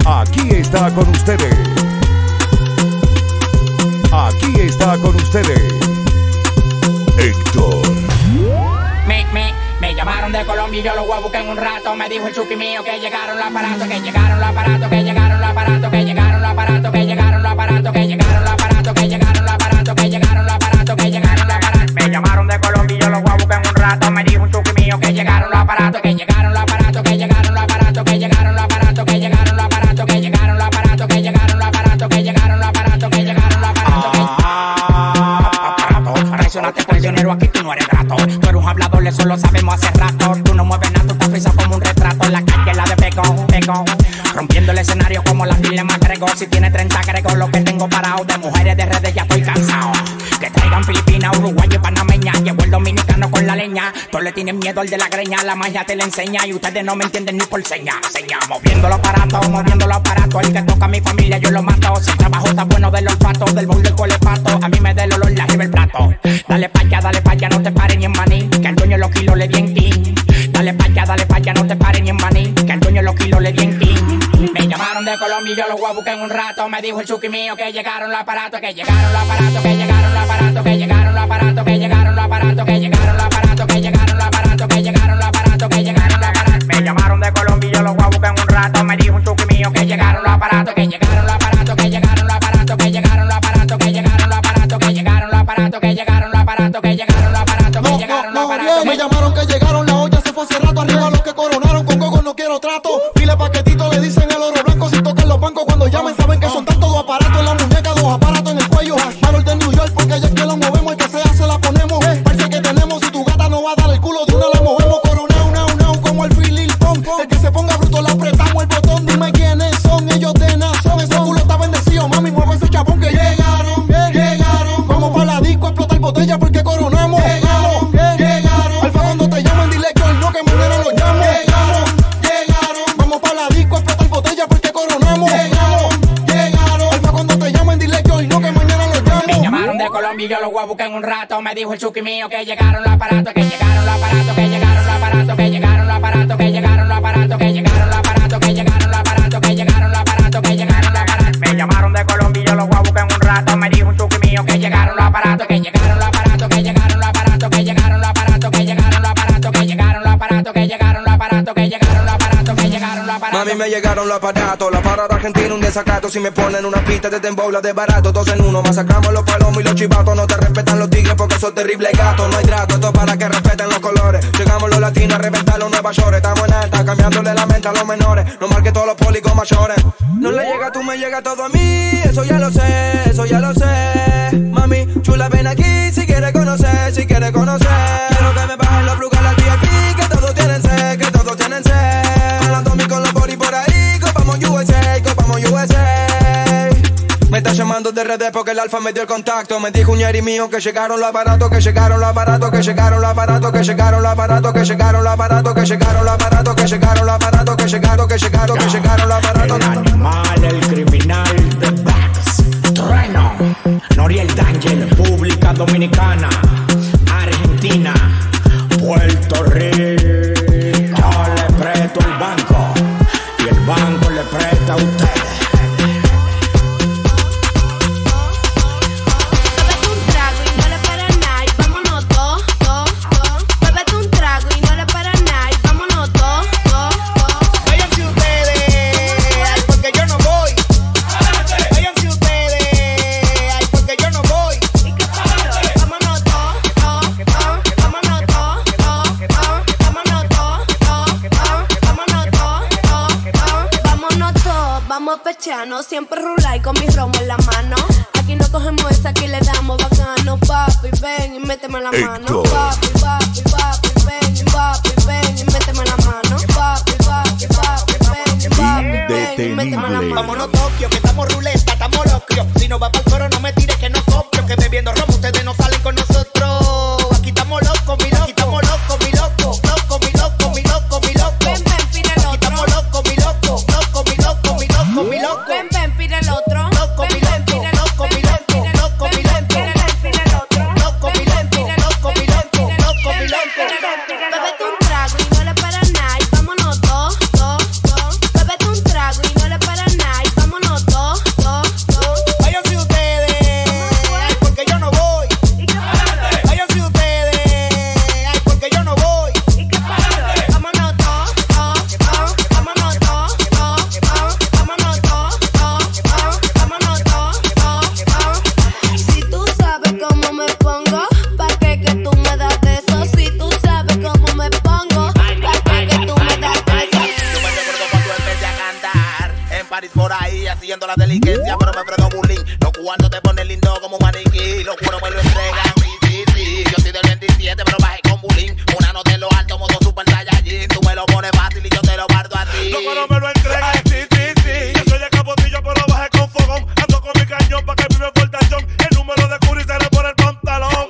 Aquí está con ustedes. Aquí está con ustedes. Héctor. Me llamaron de Colombia y yo los voy a buscar en un rato. Me dijo el Chucky mío que llegaron los aparatos, que llegaron los aparatos, que llegaron los aparatos, que llegaron los aparatos, que llegaron los aparatos, que llegaron los aparatos, que llegaron los aparatos, que llegaron los aparatos, que llegaron los aparatos. Me llamaron de Colombia y yo los voy a buscar en un rato. Me dijo un Chucky mío que llegaron los aparatos, que llegaron los aparatos, que llegaron los aparatos, que llegaron los aparatos, que llegaron los aparatos, que llegaron los aparatos, que llegaron los aparatos, que llegaron los aparatos, que llegaron los aparatos. Traicionaste prisionero, aquí tú no eres grato. Tú eres un hablador, eso lo sabemos hace rato. Tú no mueves nada, tú estás frisado como un retrato. En la calle la de pegón. Rompiendo el escenario como la pila McGregor. Si tiene 30 agrego lo que tengo parado. De mujeres de redes ya estoy cansado. Que traigan Filipinas, Uruguay y panameña. Llevo el dominicano con la leña. Todos le tienen miedo al de la greña. La magia te la enseña y ustedes no me entienden ni por seña. Moviendo los aparatos, moviendo los aparatos. El que toca a mi familia yo lo mato. Si el trabajo está bueno del olfato, del bowl del colepato. A mí me da el olor, la arriba el plato. Dale pa' allá, no te pares ni en maní. Que el dueño de los kilos le di en ti. Dale pa' allá, no te pares ni en maní. Que el dueño de los kilos le di en ti. Me llamaron de Colombia y yo los voy a buscar en un rato. Me dijo el Chucky mío que llegaron los aparatos, que llegaron los aparatos, que llegaron los aparatos, que llegaron los aparatos, que llegaron los aparatos, que llegaron los aparatos, que llegaron los aparatos, que llegaron los aparatos, que llegaron los aparatos. Me llamaron de Colombia y yo los voy a buscar en un rato. Me dijo un Chucky mío que llegaron los aparatos, que llegaron los aparatos, que llegaron los aparatos, que llegaron los aparatos, que llegaron los aparatos, que llegaron los aparatos, que llegaron los aparatos, que llegaron los aparatos, que llegaron los aparatos. Me llamaron que llegaron, la olla se fue hace rato. Arriba los que coronaron, con Gogo no quiero trato. Pile paquetito, le dicen el oro blanco. Si tocan los bancos cuando llamen saben que son tantos dos aparatos en la muñeca, dos aparatos en el cuello. Valor de New York porque ya que la movemos, el que sea se la ponemos. Parece que tenemos, si tu gata no va a dar el culo de una la movemos. Coronao, now, como el Philip Pong. El que se ponga bruto le apretamos el botón. Dime quiénes son, ellos de nación. Ese culo está bendecido, mami, mueve ese chabón que llegaron. Vamos pa' la disco a explotar botella porque coronamos. Llegaron. Alfa cuando te llaman dile que hoy no, que mañana lo llamo. Llegaron. Vamos pa' la disco a explotar botella porque coronamos. Llegaron. Alfa cuando te llaman dile que hoy no, que mañana lo llamo. Me llamaron de Colombia y yo los voy a buscar en un rato. Me dijo el Chucky mío que llegaron los aparatos, que llegaron los aparatos, que llegaron los aparatos, que llegaron los aparatos, que llegaron los aparatos, que llegaron los aparatos, que llegaron los aparatos, que llegaron los aparatos, que llegaron los aparatos. Me llamaron de Colombia y yo los voy a buscar en un rato. Me dijo un Chucky mío que llegaron los aparatos, que llegaron los aparatos, que llegaron los aparatos, que llegaron los aparatos, que llegaron los aparatos, que llegaron los aparatos, que llegaron los aparatos, que llegaron los aparatos, que llegaron los aparatos. Mami, me llegaron los aparatos, la parada argentina un desacato. Si me ponen una pista de dembow, de barato, dos en uno. Masacramos los palomos y los chivatos. No te respetan los tigres porque son terribles gatos. No hay trato, esto para que respeten los colores. Llegamos los latinos a reventar los Nueva York. Estamos en alta, cambiándole la mente a los menores. No marque todos los pólicos mayores. No le llega, tú me llega todo a mí. Eso ya lo sé, eso ya lo sé. Mami, chula, ven aquí si quieres conocer, si quieres conocer. Quiero que me bajen los plugs a la VIP, que todos tienen sed, que todos tienen sed. Con la Tommy, con los body por ahí, copamos USA, copamos USA. Me está llamando de redes porque el alfa me dio el contacto. Me dijo un yeri mío que llegaron los aparatos, que llegaron los aparatos, que llegaron los aparatos, que llegaron los aparatos, que llegaron los aparatos, que llegaron los aparatos, que llegaron los aparatos, que llegaron los aparatos. El animal, el criminal de Bax, Trueno, Noriel Danger, República Dominicana, Argentina, Puerto Rico. Yo le presto el banco y el banco le presta a ustedes. No siempre rulay con mi romo en la mano. Aquí no cogemos esa, aquí le damos bacano. Papi, ven y méteme la mano. Papi, ven y méteme la mano. Papi, ven y méteme la mano. Vámonos Tokio, que estamos ruleta, estamos locos. Si no va pa'l coro, no me tires que no copio. Que bebiendo romo, ustedes no salen con nosotros. Aquí estamos locos, mi loco. Aquí estamos locos, mi loco. Loco, mi loco, mi loco, mi loco. Ven, pide el otro. Aquí estamos locos, mi loco. Loco, mi loco, mi loco, mi loco. Ven, pide el otro. Loco, mi loco. Loco, mi loco. Loco, mi loco. Pide el otro. Loco, mi loco. Loco, mi loco. Loco, mi loco. Bébete un trago y no le para nada. Y vámonos dos. Bébete un trago y no le para nada. París por ahí haciendo la diligencia, pero me fredo bullying. Los cubanos te ponen lindo como un maniquí, los cueros me lo entregan. Sí, yo soy del 27, pero bajé con bullying. Una nota en lo alto, modo super saiyajin. Tú me lo pones fácil y yo te lo guardo a ti. Los cueros me lo entregan. Sí. Yo soy de Capotillo, pero bajé con fogón. Ando con mi cañón pa' que vive portachón. El número de Curry se le pone el pantalón.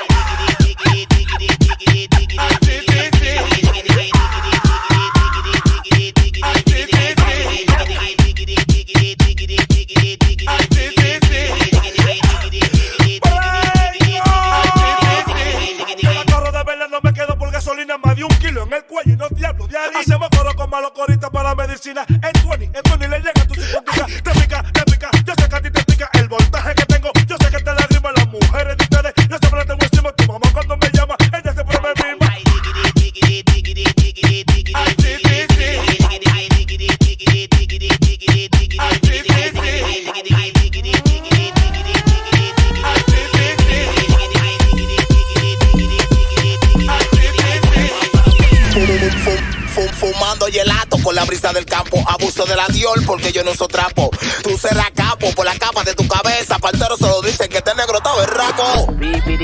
Más de 1 kilo en el cuello y no te hablo de ahí. Hacemos coro con malos coristas para la medicina. En 20 le llega tu psicotica. Te pica, yo sé que a ti te pica el voltaje que tengo. Yo sé que te lágrimas las mujeres de ustedes. Yo siempre la tengo encima. Tu mamá cuando me llama, ella siempre me mima. Fumando gelato con la brisa del campo. Abuso de la Dior porque yo no uso trapo. Tú serás capo por la capa de tu cabeza. Partero solo dicen que este negro está berraco.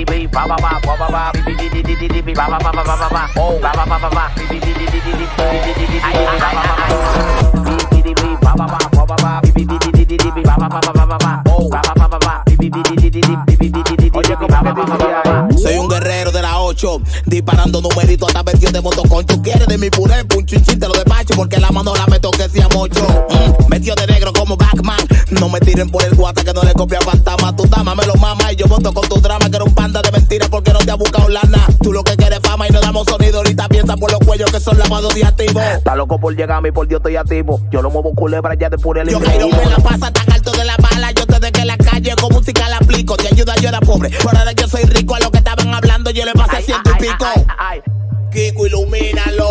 Soy un guerrero de la 8, disparando numeritos hasta vestido de motoconcho. Tú quieres de mi puré, punchuchín, te lo despacho porque la mano la meto que sea mocho. Metido de negro como Batman. No me tiren por el guata que no le copia fantasma. Tu dama me lo mama y yo voto con tu drama. Que era un panda de mentira porque no te ha buscado lana. Tú lo que quieres fama y no damos sonido. Ahorita piensa por los cuellos que son lavados de activo. Está loco por llegarme y por Dios estoy activo. Yo lo muevo culebra ya de puré. Yo quiero me la pasa tan alto de la bala. Yo te dejé la calle con música la aplico. Te ayuda, yo era pobre, pero ahora yo soy rico. A lo que estaban hablando yo le pasé 100 y pico. Kiko, ilumínalo.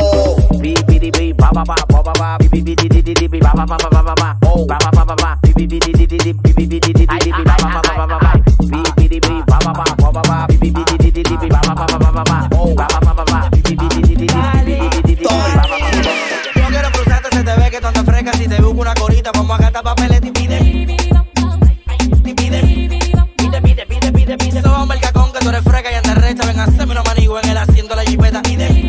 Yo quiero cruzarte, se te ve que tanta fresca. Si te busco una corita, vamos a gastar papeles y pide. Somos el cacón que tú eres fresca y andas recha. Ven a hacerme una manigua en el asiento de la jipeta.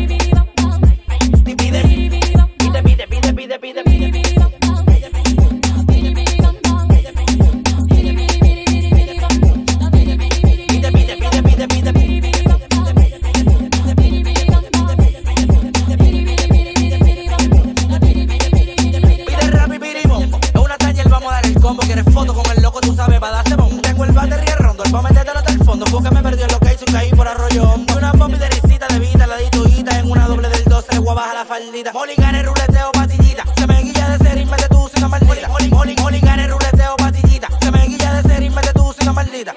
Que me perdió lo que hizo y caí por arroyo hondo. Una pompi de risita de vida, la dituita. En una doble del 12, le voy a bajar la faldita. Molly gane, ruleteo, patillita. Se me guilla de ser y mete tú sin la maldita. Molly gane, ruleteo, patillita. Se me guilla de ser y mete tú sin la maldita.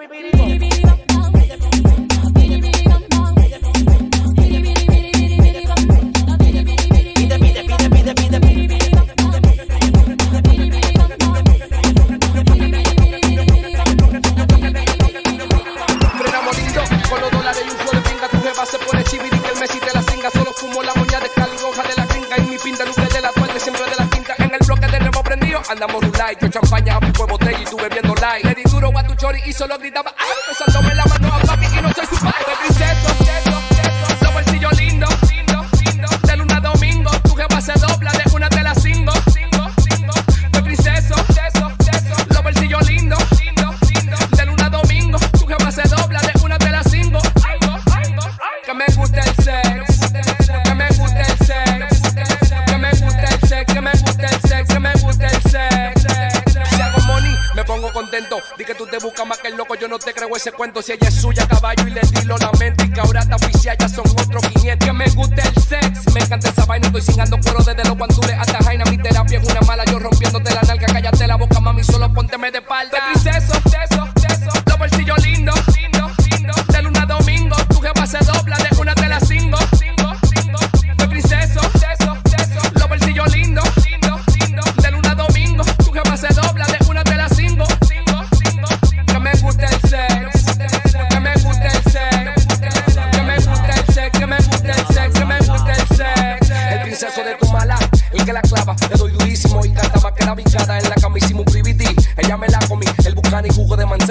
Andamos rulay, yo champaña, fue botella y tú bebiendo light. Le di duro a tu chori y solo gritaba ¡ay! Besándome la mano a papi y no soy su padre. Los bolsillos lindos, de luna a domingo. Tu jefa se dobla, de una te la cingo. De princeso, los bolsillos lindos, de luna a domingo. Tu jefa se dobla, de una te la cingo. Que me gusta el sex, que me gusta el sex, que me gusta el sex, que me gusta el sex, que me gusta el sex. Si hago money, me pongo contento. Di que tú te buscas más que el loco, yo no te creo ese cuento. Si ella es suya, caballo, y le di lo lamento. Y que ahora está oficial, ya son otros 500. Que me gusta el sex, me encanta esa vaina. Estoy cingando cuero desde los guantules hasta Jaina. Mi terapia es una mala, yo rompiéndote la nalga. Cállate la boca, mami, solo pónteme de espalda. De princeso, los bolsillos lindos, de luna a domingo. Tu jefa se dobla, de una te la cingo. De princeso, los bolsillos lindos, de luna a domingo. Tu jefa se dobla, de una te la cingo. Que me gusta el sex, que me gusta el sex, que me gusta el sex, que me gusta el sex, que me gusta el sex. El princeso de tu mala, el que la clava, le doy durísimo y canta más que la vinca.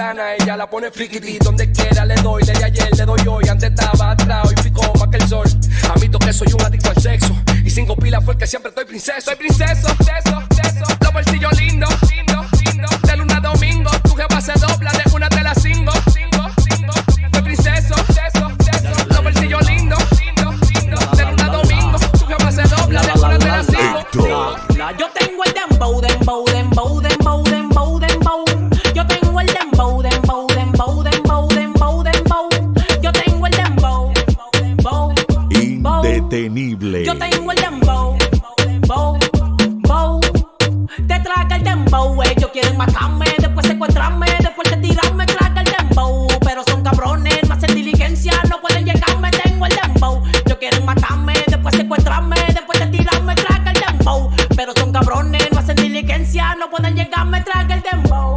sana, ella la pone frikiti. Donde quiera le doy, desde ayer le doy hoy. Antes estaba atrás, hoy fico más que el sol. Admito que soy un adicto al sexo y 5 pilas porque siempre estoy princeso. Soy princeso, los bolsillos lindos, de luna a domingo. Tu jefa se dobla, de una te la cingo. Soy princeso, los bolsillos lindos, de luna a domingo. Tu jefa se dobla, de una te la cingo. Yo tengo el dembow, dembow, dembow, dembow, dembow, dembow. Yo tengo el dembow, dembow, dembow, dembow, dembow, dembow. Yo tengo el dembow, dembow, Indetenible. yo tengo el dembow, bow, bow. Te traga el dembow, ellos quieren matarme, después secuestrarme, después de tirarme, traga el dembow. Pero son cabrones, no hacen diligencia, no pueden llegarme, tengo el dembow. Ellos quieren matarme, después secuestrarme, después de tirarme, traga el dembow. Pero son cabrones, no hacen diligencia, no pueden llegarme, traga el dembow.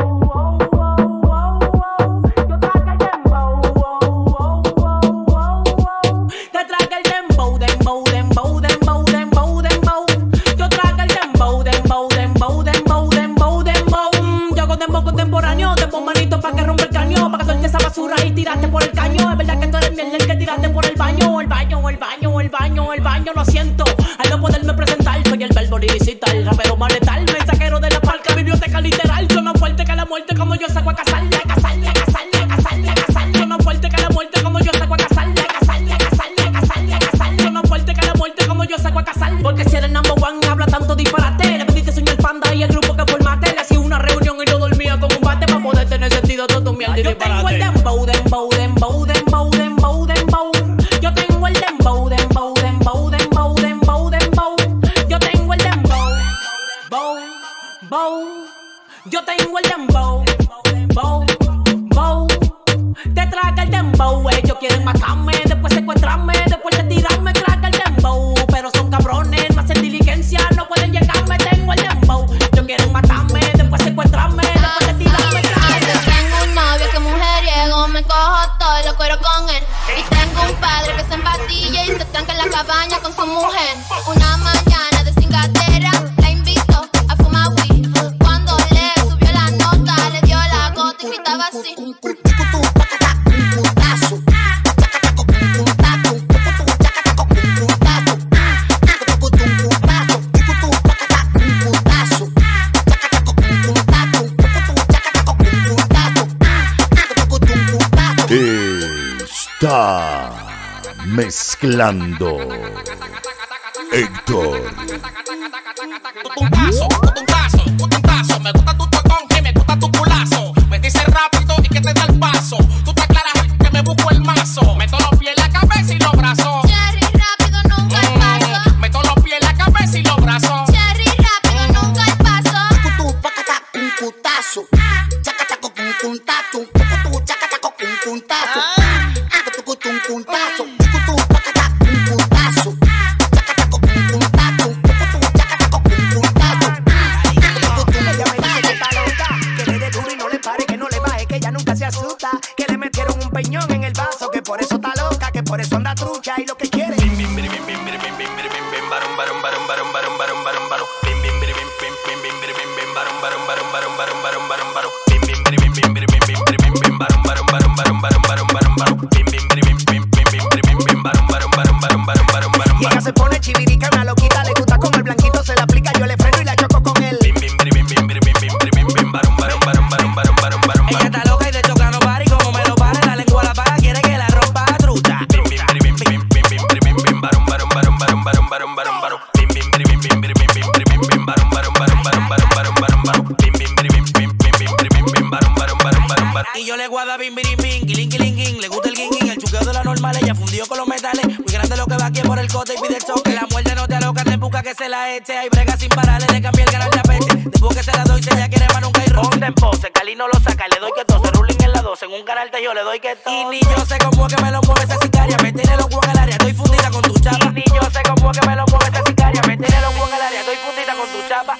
Te traga el dembow, dembow, dembow, dembow, dembow, dembow. Yo traga el dembow, dembow, dembow, dembow, dembow, dembow. Yo hago dembow contemporáneo, dembow manito pa' que rompa el caño, pa' que suelte esa basura y tiraste por el caño. Es verdad que tú eres miel el que tiraste por el baño, el baño, el baño, el baño, el baño. Lo siento, al no poderme presentar, soy el verbo liricistas, el rapero más letal, mensajero de la parca, biblioteca literal. Yo más fuerte que la muerte, como yo saco a casarle, a casarle, a casarle, a casarle, a casarle. Yo más fuerte que la muerte, como yo saco a casarle, a casarle, a casarle, a casarle, a casarle. Yo más fuerte que la muerte, como yo saco a casarle. Porque si eres number one, habla tanto disparate. Le pediste sueño al panda y el grupo que formaste. Le hacía una reunión y yo dormía con un bate para poder tener sentido todo tu mierda y disparate. Yo tengo el dembow, dembow, dembow, dembow, dembow, dembow. Yo tengo el dembow, dembow, dembow, dembow, dembow, dembow. Yo tengo el dembow, bow, bow. Yo tengo el dembow, bow, bow. Te traga el dembow, ellos quieren matarme, después secuestrarme, después de tirarme, traga el dembow. Pero son cabrones, no hacen diligencia, no pueden llegarme, tengo el dembow. Ellos quieren matarme, después secuestrarme, después de tirarme, traga el dembow. Tengo un novio que mujeriego, me cojo todo y lo cuero con él. Y tengo un padre que se empatilla y se tranca en la cabaña con su mujer. Una mañana de cingatera, la invito a fumar weed. Cuando le subió la nota, le dio la gota y gritaba así. Está mezclando Héctor. Me gusta tu tocón y me gusta tu culazo. Me dice rápido y que te da el paso. Tú te aclaras que me busco el mazo. Meto los pies en la cabeza y los brazos. Cherry, rápido, nunca hay paso. Meto los pies en la cabeza y los brazos. Cherry, rápido, nunca hay paso. Un cutazo, chacataco con cuntazo, chacataco con cuntazo, un cuntazo, un cuntazo, chacataco con cuntazo, chacataco con cuntazo. Ella me dice que está loca, que le dé duro y no le pare, que no le baje, que ella nunca se asusta, que le metieron un peñón en el vaso, que por eso está loca, que por eso anda trucha y lo que quiere. Y ella se pone chivirica, una loquita, le gusta como el blanquito se la aplica, yo le freno y la choco con él. Ella está loca y de choca no para, y como me lo para, la lengua la paga, quiere que la rompa trucha. Y yo le guarda bim bim bim, quiling, le gusta el guin, el chuqueo de la normal, ella fundió con los metales, muy grande lo que va aquí por el cote y pide el choque, la muerte no te aloca, te busca que se la eche, hay brega sin pararle, le cambié el canal de apeche, después que se la doy, si ella quiere más nunca hay ronda en pose, Cali no lo saca, le doy que 12, ruling en la 12, en un canal de yo le doy que todo. Y ni yo sé cómo es que me lo mueve esa sicaria, me tiene los huevos en el área, estoy fundida con tu chapa. Y ni yo sé cómo es que me lo mueve esa sicaria, me tiene los huevos en el área, estoy fundida con tu chapa.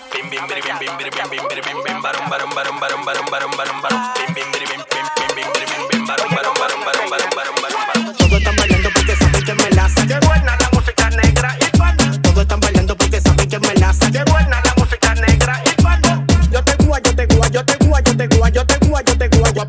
Todos están bailando porque saben que me la saca. Qué buena la música negra y cuando. Todos están bailando porque saben que me la saca. Qué buena la música negra y cuando. Yo te gua, yo te gua, yo te gua, yo te gua, yo te gua, yo te gua.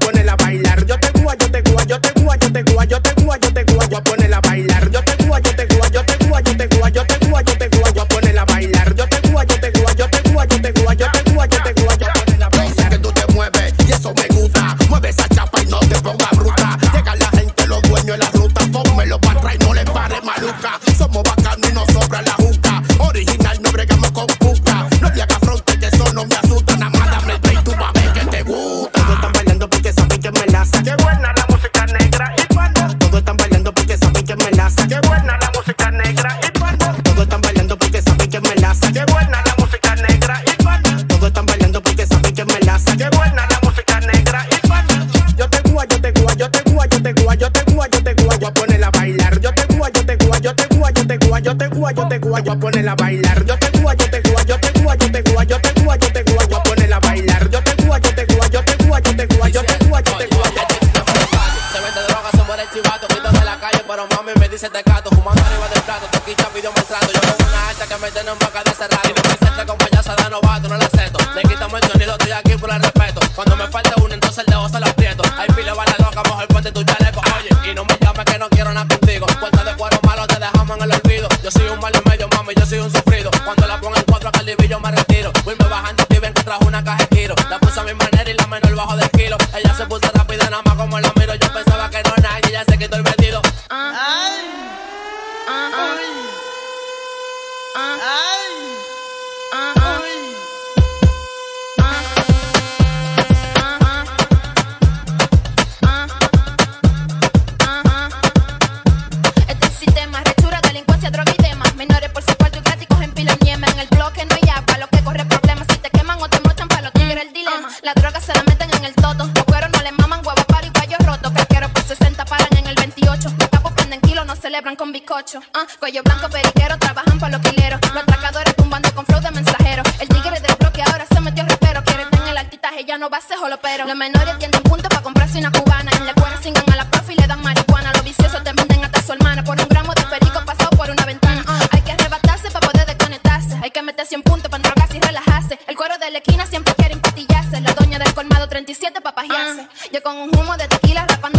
guayo, yo te guayo. Yo sé que tú te mueves y eso me gusta. Mueve esa chapa y no te pongas bruta. Llega la gente, los dueños de la ruta. Pónmelo para atrás y no le pares maluca. Somos bacanos y nos sobra la juca. Original, no bregamos con puta. No te hagas fronte que eso no me asusta. Nada más dame el break, tú vas a ver que te gusta. Todos están bailando porque saben que me laza. Qué buena la música negra y cuando. Todos están bailando porque saben que me laza. Qué buena la música negra y cuando. Todos están bailando porque saben que me laza. Qué buena la música negra y cuando. Todos están bailando porque saben que me laza. Qué buena la música negra y cuando. Yo te guayo, yo te guayo, yo te guayo, yo te guayo, yo te guayo, yo te guayo a ponerla a bailar. Yo te guayo, yo te guayo, yo te guayo, yo te guayo, yo te guayo, yo te guayo a ponerla a bailar. Yo te guayo, yo te guayo, yo te guayo, yo te guayo, yo te guayo, yo te guayo a ponerla a bailar. Yo te guayo, yo te guayo, yo te guayo, yo te guayo, yo te guayo, yo te guayo. Se vende droga, se muere el chivato. Quito de la calle, pero mami me dice te gato. Fumando arriba del plato, toquilla, video me trato. Yo tengo una alta que me tiene en boca de cerrado. Y no me siente con payasa de novato, no la acepto. Le quitamos el sonido, estoy aquí por el respeto. Cuando me falta uno, entonces el dedo se lo aprieto. Hay pile bala loca, mejor ponte tu chaleco. Oye, y no me llames que no quiero nada contigo. Puerta de cuero malo, te dejamos en el olvido. Yo soy un mal en medio, mami, yo soy un sufrido. Cuando la pongo en 4 a Calibillo me retiro. Voy bajando y ven que trajo una caja de tiro. La puse a mi manera y la menor bajo del kilo. Ella se puso rápida, nada más como la miro. Yo pensaba que no nadie, ella se quitó el vestido. Este es el sistema, rechura, delincuencia, droga y demás. Menores por su cuarto y gratis cogen pila en Yemen. En el bloque no hay agua, lo que corre problemas. Si te queman o te mochan pa' los tigres el dilema. La droga se la meten en el toto. Los cueros no le maman, huevo para y guayos rotos. Casqueros por 60 paran en el 28. Los capos prenden kilos, no celebran con bizcocho. Cuello blanco, periquero, trabajan pa' los quileros. Los atracadores tumbando con flow de mensajero. El tigre del bloque ahora se metió rapero. Quiere tener el altitaje, ya no va a ser jolo, pero los menores tienden puntos pa' comprarse una cubana. En la escuela singan a la profe y le dan marihuana. Los viciosos te venden hasta su hermana. Por un gramo de perico pasado por una ventana. Hay que arrebatarse pa' poder desconectarse. Hay que meter 100 puntos pa' drogarse y relajarse. El cuero de la esquina siempre quiere empatillarse. La doña del colmado 37 pa' pajearse. Yo con un humo de tequila rapando